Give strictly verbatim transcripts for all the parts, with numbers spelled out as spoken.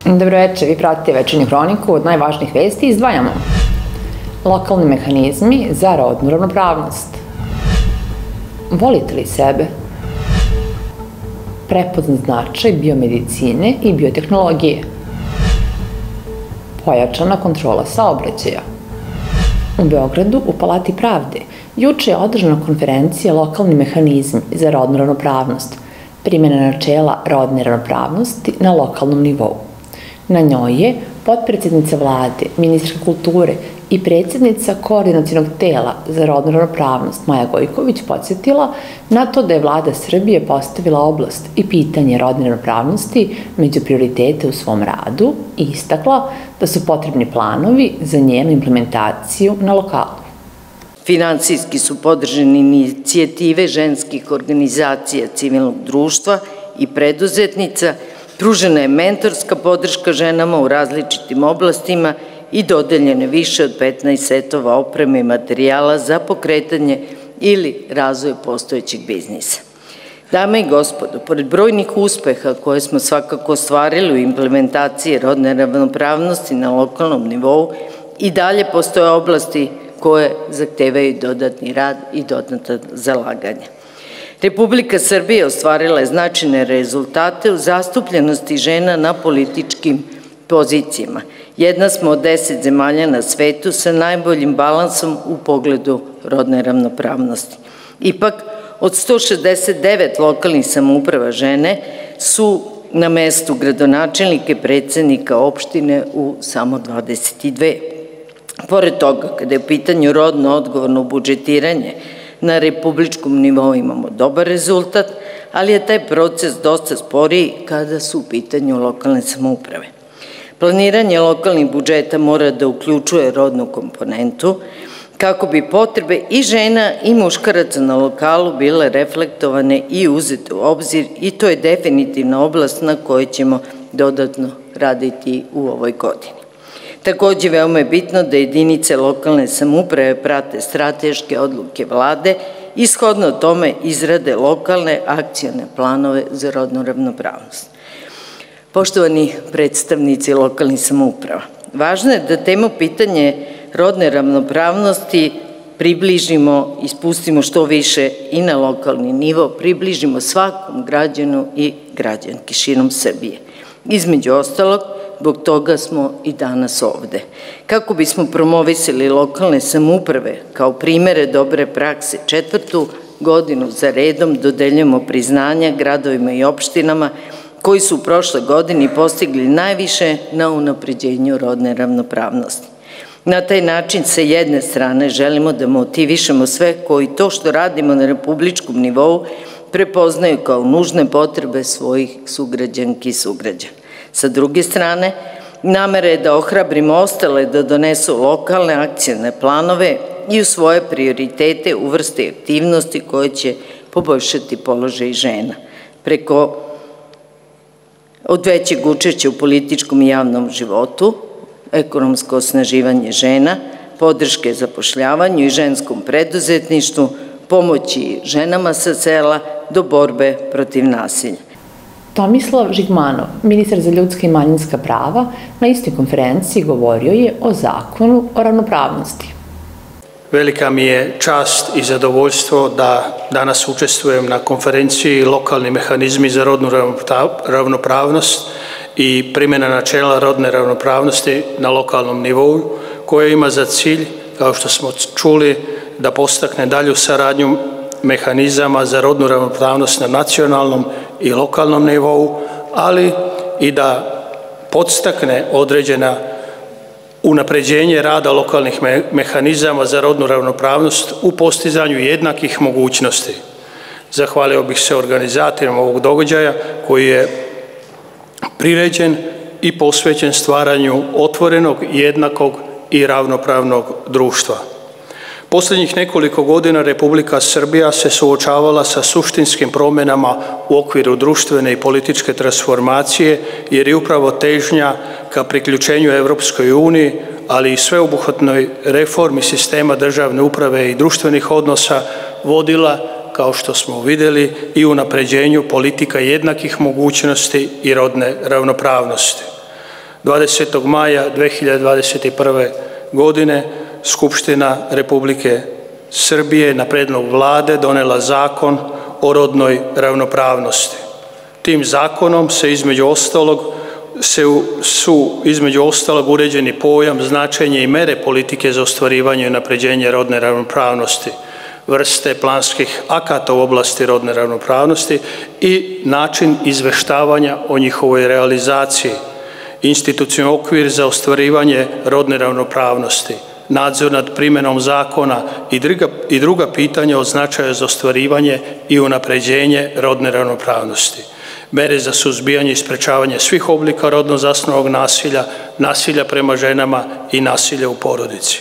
Dobroveče, vi pratite Večernju hroniku. Od najvažnijih vesti izdvajamo lokalni mehanizmi za rodnu ravnopravnost. Volite li sebe? Prepoznat značaj biomedicine i biotehnologije. Pojačana kontrola saobraćaja. U Beogradu, u Palati pravde, juče je održana konferencija Lokalni mehanizmi za rodnu ravnopravnost, primjena načela rodne ravnopravnosti na lokalnom nivou. Na njoj je potpredsednica vlade, ministarka kulture i predsednica koordinacionog tela za rodnu ravnopravnost Maja Gojković podsjetila na to da je vlada Srbije postavila oblast i pitanje rodne ravnopravnosti među prioritete u svom radu i istakla da su potrebni planovi za njenu implementaciju na lokalu. Finansijski su podržane inicijative ženskih organizacija civilnog društva i preduzetnica, pružena je mentorska podrška ženama u različitim oblastima i dodeljene više od petnaest setova opreme i materijala za pokretanje ili razvoj postojećeg biznisa. Dame i gospodo, pored brojnih uspeha koje smo svakako ostvarili u implementaciji rodne ravnopravnosti na lokalnom nivou, i dalje postoje oblasti koje zahtevaju dodatni rad i dodatno zalaganje. Republika Srbija ostvarila je značajne rezultate u zastupljenosti žena na političkim pozicijama. Jedna smo od deset zemalja na svetu sa najboljim balansom u pogledu rodne ravnopravnosti. Ipak, od sto šezdeset devet lokalnih samouprava žene su na mestu gradonačelnika i predsednika opštine u samo dvadeset dve. Pored toga, kada je u pitanju rodno odgovorno budžetiranje, na republičkom nivou imamo dobar rezultat, ali je taj proces dosta sporiji kada su u pitanju lokalne samouprave. Planiranje lokalnih budžeta mora da uključuje rodnu komponentu kako bi potrebe i žena i muškaraca na lokalu bile reflektovane i uzete u obzir, i to je definitivna oblast na kojoj ćemo dodatno raditi u ovoj godini. Takođe, veoma je bitno da jedinice lokalne samouprave prate strateške odluke vlade i shodno tome izrade lokalne akcione planove za rodnu ravnopravnost. Poštovani predstavnici lokalnih samouprava, važno je da temu pitanje rodne ravnopravnosti približimo i spustimo što više i na lokalni nivo, približimo svakom građanu i građanki širom Srbije. Između ostalog, zbog toga smo i danas ovde. Kako bismo promovisali lokalne samouprave kao primere dobre prakse, četvrtu godinu za redom dodeljujemo priznanja gradovima i opštinama koji su u prošloj godini postigli najviše na unapređenju rodne ravnopravnosti. Na taj način sa jedne strane želimo da motivišemo sve koji to što radimo na republičkom nivou prepoznaju kao nužne potrebe svojih sugrađanki i sugrađana. Sa druge strane, namera je da ohrabrimo ostale da donesu lokalne akcione planove i u svoje prioritete uvrste aktivnosti koje će poboljšati položaj žena. Preko od većeg učešća u političkom i javnom životu, ekonomsko osnaživanje žena, podrške zapošljavanju i ženskom preduzetništvu, pomoći ženama sa sela do borbe protiv nasilja. Tomislav Žigmanov, ministar za ljudska i manjinska prava, na istoj konferenciji govorio je o zakonu o ravnopravnosti. Velika mi je čast i zadovoljstvo da danas učestvujem na konferenciji Lokalni mehanizmi za rodnu ravnopravnost i primjena načela rodne ravnopravnosti na lokalnom nivou, koja ima za cilj, kao što smo čuli, da podstakne dalju saradnju mehanizama za rodnu ravnopravnost na nacionalnom i lokalnom nivou, ali i da podstakne određena unapređenje rada lokalnih mehanizama za rodnu ravnopravnost u postizanju jednakih mogućnosti. Zahvalio bih se organizatorima ovog događaja koji je priređen i posvećen stvaranju otvorenog, jednakog i ravnopravnog društva. Poslednjih nekoliko godina Republika Srbija se suočavala sa suštinskim promenama u okviru društvene i političke transformacije, jer je upravo težnja ka priključenju Evropskoj uniji, ali i sveobuhvatnoj reformi sistema državne uprave i društvenih odnosa vodila, kao što smo videli, i unapređenju politika jednakih mogućnosti i rodne ravnopravnosti. dvadesetog maja dve hiljade dvadeset prve. godine Skupština Republike Srbije na predlog Vlade donela Zakon o rodnoj ravnopravnosti. Tim zakonom se između ostalog se su između ostalog uređeni pojam, značenje i mere politike za ostvarivanje i unapređenje rodne ravnopravnosti, vrste planskih akata u oblasti rodne ravnopravnosti i način izveštavanja o njihovoj realizaciji, institucionalni okvir za ostvarivanje rodne ravnopravnosti, nadzor nad primjenom zakona i druga, i druga pitanja od značaja za ostvarivanje i unapređenje rodne ravnopravnosti, mere za suzbijanje i sprečavanje svih oblika rodno zasnovanog nasilja, nasilja prema ženama i nasilja u porodici.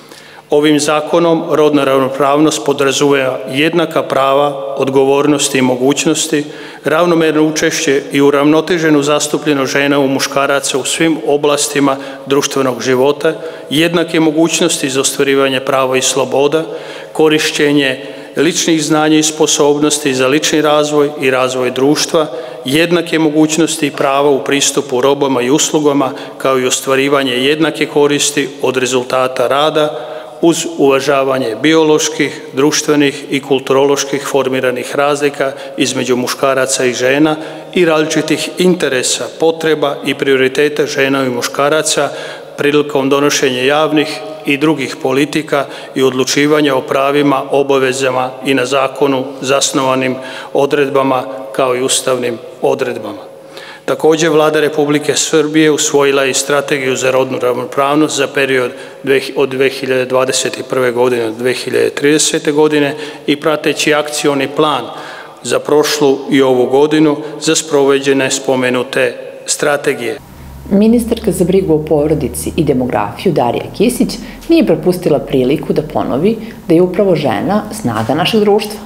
Ovim zakonom rodna ravnopravnost podrazumeva jednaka prava, odgovornosti i mogućnosti, ravnomerno učešće i uravnoteženu zastupljenost žena i muškaraca u svim oblastima društvenog života, jednake mogućnosti za ostvarivanje prava i sloboda, korišćenje ličnih znanja i sposobnosti za lični razvoj i razvoj društva, jednake mogućnosti i prava u pristupu robama i uslugama, kao i ostvarivanje jednake koristi od rezultata rada, uz uvažavanje bioloških, društvenih i kulturoloških formiranih razlika između muškaraca i žena i različitih interesa, potreba i prioriteta žena i muškaraca prilikom donošenja javnih i drugih politika i odlučivanja o pravima, obavezama i na zakonu zasnovanim odredbama kao i ustavnim odredbama. Također, Vlada Republike Srbije usvojila je i strategiju za rodnu ravnopravnost za period od dve hiljade dvadeset prve. godine do dve hiljade tridesete. godine i prateći akcioni plan za prošlu i ovu godinu za sprovođenje spomenute strategije. Ministarka za brigu o porodici i demografiju Darija Kisić nije propustila priliku da ponovi da je upravo žena snaga našeg društva.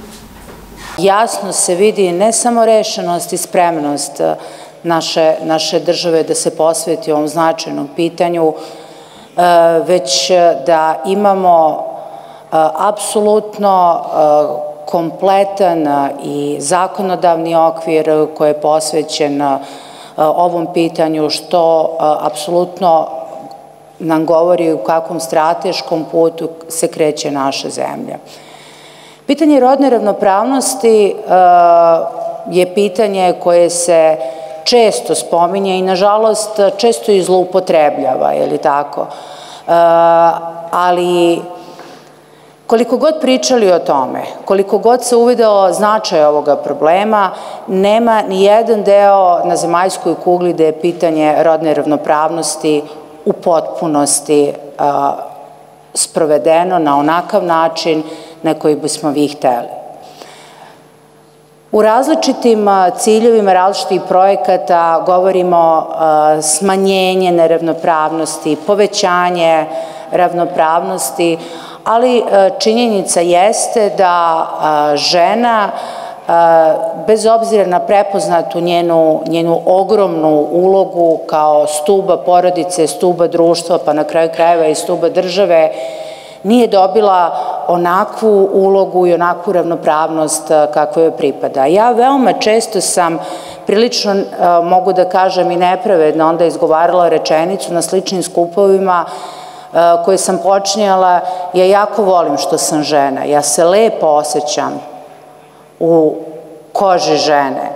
Jasno se vidi ne samo rešenost i spremnost naše, naše države da se posveti ovom značajnom pitanju, već da imamo apsolutno kompletan i zakonodavni okvir koji je posvećen ovom pitanju, što apsolutno nam govori u kakvom strateškom putu se kreće naša zemlja. Pitanje rodne ravnopravnosti je pitanje koje se često spominje i, nažalost, često i zloupotrebljava, je li tako? Ali koliko god pričali o tome, koliko god se uvideo značaj ovoga problema, nema ni jedan deo na zemaljskoj kugli da je pitanje rodne ravnopravnosti u potpunosti sprovedeno na onakav način na koji bismo vi hteli. U različitim ciljevima različitih projekata govorimo smanjenje neravnopravnosti, povećanje ravnopravnosti, ali činjenica jeste da žena, bez obzira na prepoznatu njenu, njenu ogromnu ulogu kao stuba porodice, stuba društva, pa na kraju krajeva i stuba države, nije dobila onakvu ulogu i onakvu ravnopravnost kakva joj pripada. Ja veoma često sam, prilično mogu da kažem i nepravedno, onda izgovarala rečenicu na sličnim skupovima koje sam počinjala: ja jako volim što sam žena, ja se lepo osjećam u koži žene.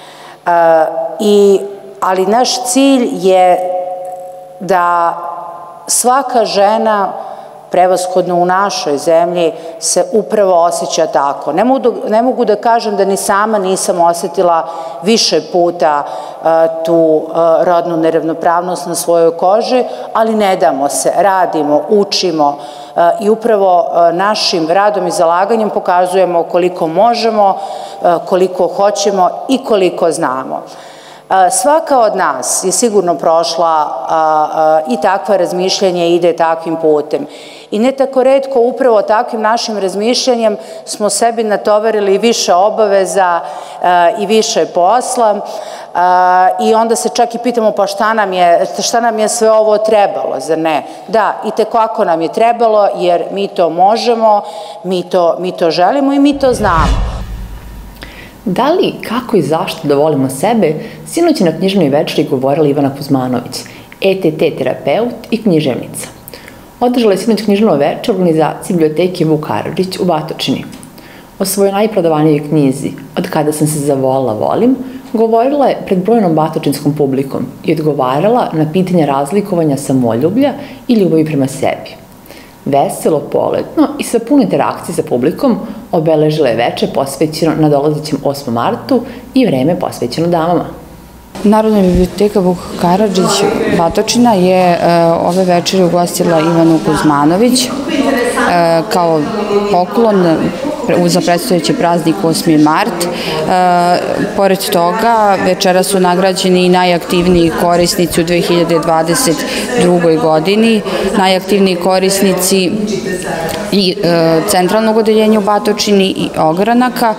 I, ali naš cilj je da svaka žena, prevashodno u našoj zemlji, se upravo osjeća tako. Ne mogu, ne mogu da kažem da ni sama nisam osetila više puta tu rodnu neravnopravnost na svojoj koži, ali ne damo se, radimo, učimo i upravo našim radom i zalaganjem pokazujemo koliko možemo, koliko hoćemo i koliko znamo. Svaka od nas je sigurno prošla i takva razmišljanja i ide takvim putem. I ne tako retko upravo takvim našim razmišljanjem smo sebi natovarili više obaveza i više posla i onda se čak i pitamo pa šta nam je, šta nam je sve ovo trebalo, zar ne? Da, i tekako nam je trebalo jer mi to možemo, mi to, mi to želimo i mi to znamo. Da li, kako i zašto da volimo sebe, sinoć je na knjižnoj večeri govorila Ivana Kuzmanović. E T T terapeut i književnica. Održala je sinoć književno veče u organizaciji biblioteke Vuk Karadžić u Batočini. O svojoj najprodavanijoj knjizi, Od kada sam se zavolila volim, govorila je pred brojnom batočinskom publikom i odgovarala na pitanja razlikovanja samoljublja i ljubavi prema sebi. Veselo, poletno i sa puno interakcije sa publikom obeležila je veče posvećeno nadolazećem osmom martu i vreme posvećeno damama. Narodna biblioteka Vuk Karadžić Batočina je ove večeri ugostila Ivanu Kuzmanović kao poklon za predstojeći praznik osmi mart. Pored toga, večera su nagrađeni i najaktivniji korisnici u dve hiljade dvadeset drugoj godini, najaktivniji korisnici i centralnog odeljenja u Batočini i ogranaka.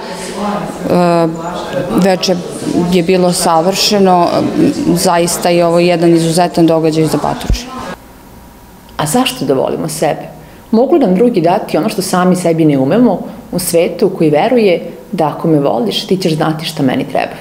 Veče je bilo savršeno, zaista je ovo jedan izuzetan događaj za Batočinu. A zašto da volimo sebe? Mogu nam drugi dati ono što sami sebi ne umemo u svetu koji veruje da ako me voliš, ti ćeš znati šta meni treba?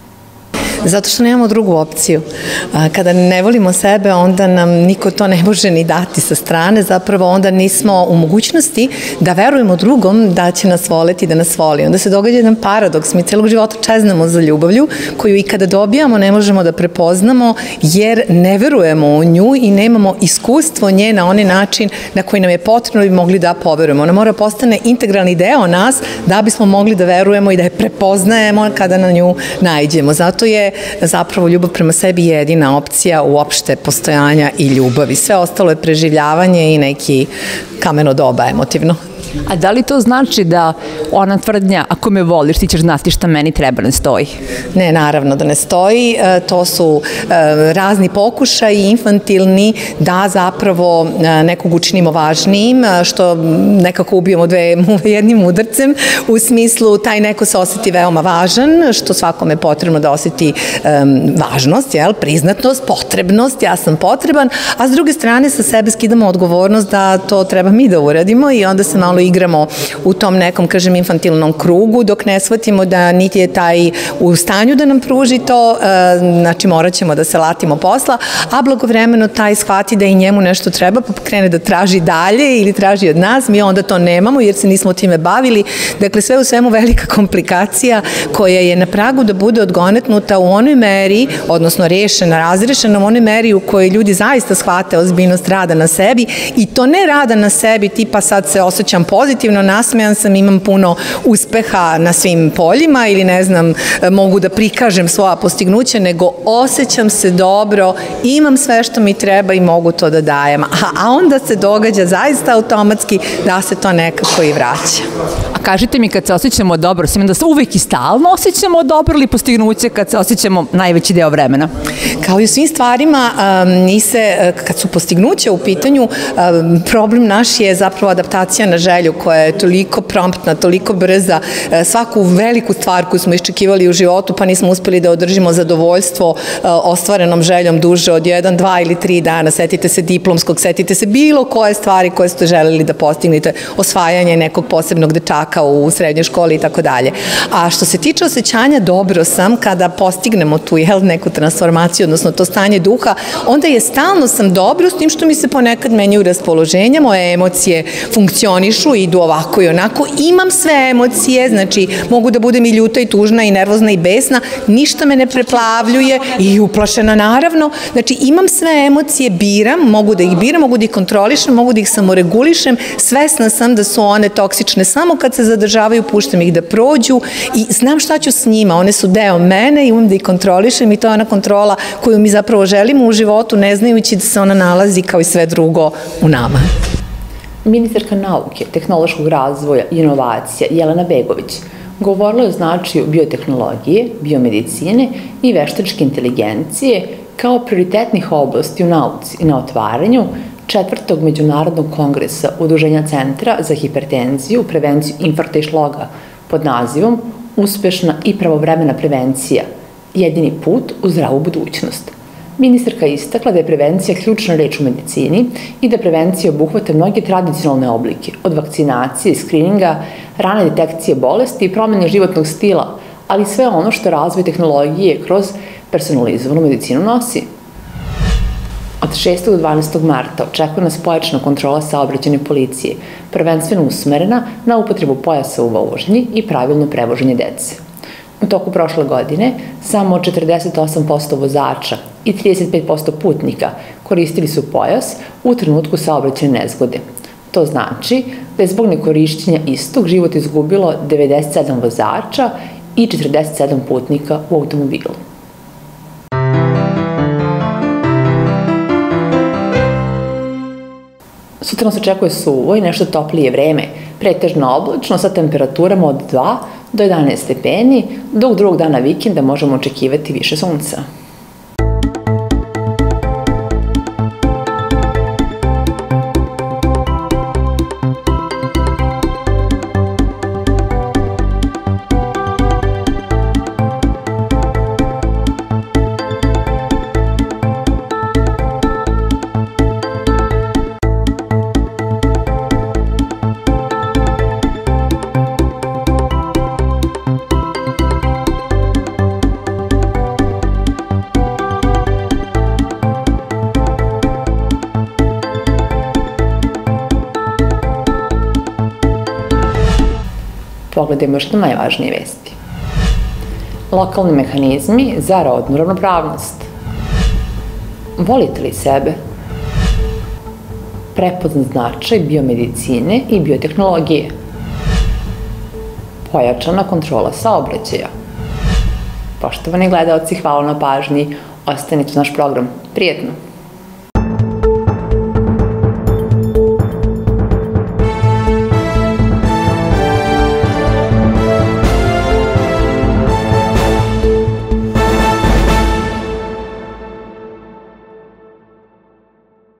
Zato što nemamo drugu opciju. Kada ne volimo sebe, onda nam niko to ne može ni dati sa strane, zapravo onda nismo u mogućnosti da verujemo drugom da će nas voleti, da nas voli. Onda se događa jedan paradoks, mi celog života čeznamo za ljubavlju, koju i kada dobijamo ne možemo da prepoznamo, jer ne verujemo u nju i nemamo iskustvo nje na onaj način na koji nam je potrebno i mogli da poverujemo. Ona mora postane integralni deo nas da bismo mogli da verujemo i da je prepoznajemo kada na nju naiđemo. Zato je zapravo ljubav prema sebi jedina opcija uopšte postojanja i ljubavi. Sve ostalo je preživljavanje i neki kameno doba emotivno. A da li to znači da ona tvrdnja, ako me voliš, ti ćeš znati šta meni treba, ne stoji? Ne, naravno da ne stoji. To su razni pokušaj infantilni da zapravo nekog učinimo važnijim, što nekako ubijemo dve jednim udarcem, u smislu taj neko se osjeti veoma važan, što svakome je potrebno da osjeti važnost, priznatnost, potrebnost, ja sam potreban, a s druge strane sa sebe skidamo odgovornost da to treba mi da uradimo i onda se malo igramo u tom nekom, kažem, infantilnom krugu, dok ne shvatimo da niti je taj u stanju da nam pruži to, znači morat ćemo da se latimo posla, a blagovremeno taj shvati da i njemu nešto treba, pa krene da traži dalje ili traži od nas, mi onda to nemamo jer se nismo time bavili. Dakle, sve u svemu velika komplikacija koja je na pragu da bude odgonetnuta u onoj meri, odnosno rešena, razrešena u onoj meri u kojoj ljudi zaista shvate ozbiljnost rada na sebi i to ne rada na sebi, tipa sad se osjećam pozitivno, nasmejan sam, imam puno uspeha na svim poljima ili ne znam, mogu da prikažem svoja postignuća, nego osjećam se dobro, imam sve što mi treba i mogu to da dajem. A onda se događa zaista automatski da se to nekako i vraća. A kažite mi, kad se osjećamo dobro, sam da se uvek i stalno osjećamo dobro ili postignuće kad se osjećamo najveći deo vremena? Kao i u svim stvarima, mi se, kad su postignuće u pitanju, problem naš je zapravo adaptacija na želju koja je toliko promptna, toliko brza, svaku veliku stvar koju smo iščekivali u životu pa nismo uspeli da održimo zadovoljstvo ostvarenom željom duže od jedan, dva ili tri dana, setite se diplomskog, setite se bilo koje stvari koje ste želeli da postignete, osvajanje nekog posebnog dečaka u srednjoj školi i tako dalje. A što se tiče osjećanja dobro sam, kada postignemo tu neku transformaciju, odnosno to stanje duha, onda je stalno sam dobro, s tim što mi se ponekad menjaju raspoloženja, moje emocije funkcionišu, idu ovako i onako, imam sve emocije, znači mogu da budem i ljuta i tužna i nervozna i besna, ništa me ne preplavljuje i uplašena naravno, znači imam sve emocije, biram, mogu da ih biram, mogu da ih kontrolišem, mogu da ih samoregulišem, svesna sam da su one toksične samo kad se zadržavaju, puštam ih da prođu i znam šta ću s njima, one su deo mene i umem da ih kontrolišem i to je ona kontrola koju mi zapravo želimo u životu, ne znajući da se ona nalazi kao i sve drugo u nama. Ministarka nauke, tehnološkog razvoja i inovacija Jelena Begović govorila je o značaju biotehnologije, biomedicine i veštačke inteligencije kao prioritetnih oblasti u nauci i na otvaranju četvrtog međunarodnog kongresa Udruženja Centra za hipertenziju, prevenciju infarkta i šloga pod nazivom Uspešna i pravovremena prevencija, jedini put u zdravu budućnost. Ministarka je istakla da je prevencija ključna reč u medicini i da prevencija obuhvata mnoge tradicionalne oblike, od vakcinacije, skrininga, rane detekcije bolesti i promene životnog stila, ali sve ono što razvoj tehnologije kroz personalizovanu medicinu nosi. Od šestog do dvanaestog marta očekuje nas pojačana kontrola saobraćajne policije, prvenstveno usmerena na upotrebu pojasa u vožnji i pravilno prevoženje dece. U toku prošle godine samo četrdeset osam posto vozača i trideset pet posto putnika koristili su pojas u trenutku saobraćajne nezgode. To znači da je zbog nekorišćenja istog život izgubilo devedeset sedam vozača i četrdeset sedam putnika u automobilu. Sutra nas očekuje suvo i nešto toplije vreme, pretežno oblačno sa temperaturama od dva do jedanaest stepeni, dok drugog dana vikenda možemo očekivati više sunca. Pogledajmo još na najvažnije vesti. Lokalni mehanizmi za rodnu ravnopravnost. Volite li sebe? Prepoznat značaj biomedicine i biotehnologije. Pojačana kontrola saobraćaja. Poštovani gledaoci, hvala na pažnji. Ostanite u naš program. Prijetno!